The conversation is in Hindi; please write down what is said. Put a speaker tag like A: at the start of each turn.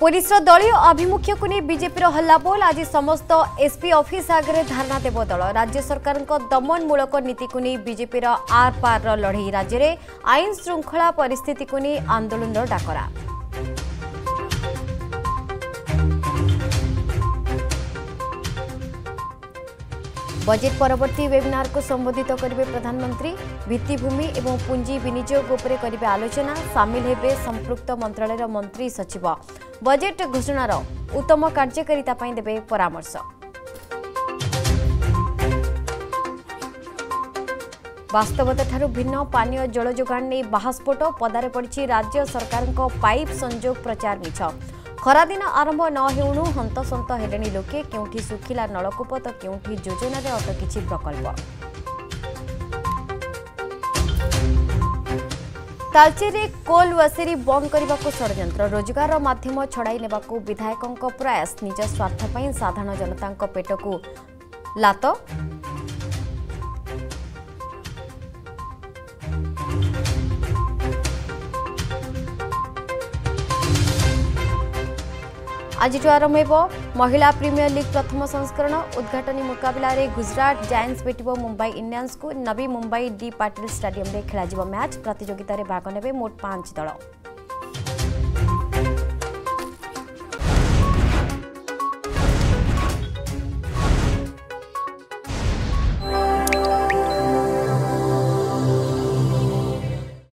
A: पुलिस दलीय आभिमुख्य को नहीं बीजेपी हल्ला बोल आज समस्त एसपी ऑफिस आगे धारणा देव दल। राज्य सरकार दमनमूलक नीति को नहीं बीजेपी आर पार लड़ई। राज्य में आईन श्रृंखला परिस्थिति को नहीं आंदोलन डाकरा। बजेट परवर्ती वेबिनार को संबोधित करेंगे प्रधानमंत्री। भित्तिभूमि एवं पुंजी विनियोग उपरे करेंगे आलोचना। सामिल हेबे संपृक्त मंत्रालय मंत्री सचिव। बजेट घोषणार उत्तम कार्यकारिता देवे परामर्श। वास्तवता ठारू भिन्न पानीय जल जोगाण नहीं बाहास्फोट। पदारे पड़ी राज्य सरकार पाइप संजोग प्रचार मिछ। खरादिन आरंभ न हेउणु हंतसंत हेलेनी लोके। केउठी सुखिला नलकूप तो केउठी योजना रे अटकिछि प्रकल्प। तालचेरे कोल वसेरी बंद करने को षड्यंत्र। रोजगार माध्यम छड़ाई नेबाकू विधायकों प्रयास। निज स्वार्थ पई साधारण जनता पेट को लात। आज आरंभ हो महिला प्रीमियर लीग प्रथम संस्करण। उद्घाटनी मुकाबला रे गुजरात जायंट्स भेटिबो मुंबई इंडियंस को। नवी मुंबई डी पाटिल स्टेडियम रे खेला मैच। प्रतियोगिता रे भाग नेबे मोट 5 दल।